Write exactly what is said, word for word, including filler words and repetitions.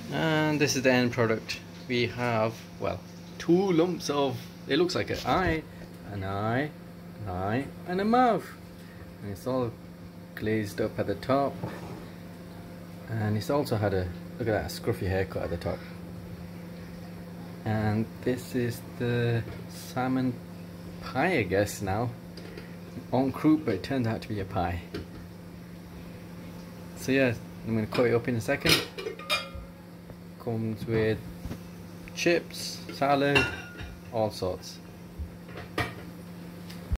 And this is the end product. We have, well, two lumps of, it looks like an eye, an eye, an eye, and a mouth. And it's all glazed up at the top. And it's also had a, look at that, scruffy haircut at the top. And this is the salmon pie, I guess now. On croute, but it turns out to be a pie. So yeah, I'm going to cut it up in a second. Comes with chips, salad, all sorts.